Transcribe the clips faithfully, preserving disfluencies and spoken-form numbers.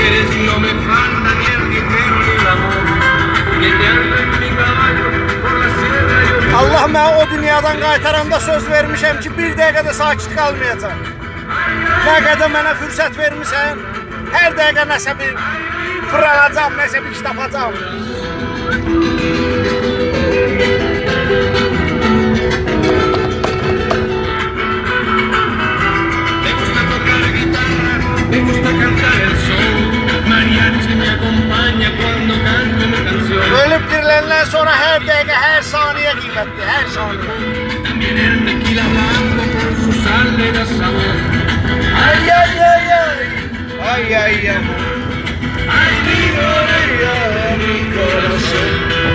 quieres no me falta ni el dinero ni el amor. Giderim en mi caballo por la sierra yo. Allah mənə o dünyadan qaytaranda söz vermişəm ki, bir dəqiqə də sakit qalmayacaq. Nə qədər mənə fürsət vermişsən, hər dəqiqə nəsə bir fırlanacam, nəsə bir iş tapacam. Me gusta tocar guitarra, me gusta cantar el sol. Mariachi me acompaña cuando canto mi canción. Ölüb diriləndən sonra hər dəqiqə, hər saniyə qiymətli, hər saniyə. También el tequila blanco con su sal le da sabor. Ay, ay, ay, ay, ay, ay, ay. Ay, mi gloria, mi corazón.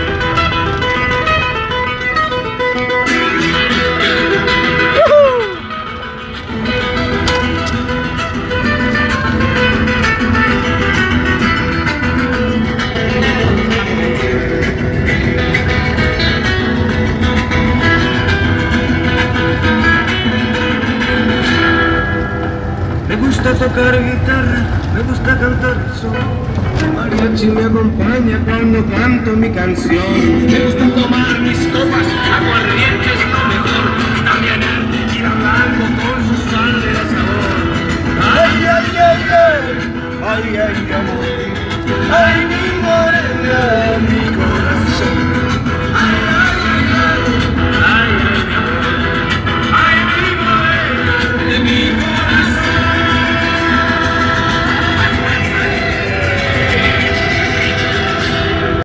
Me gusta tocar guitarra, me gusta cantar el sol. Mariachi me acompaña cuando canto mi canción. Me gusta tomar mis copas a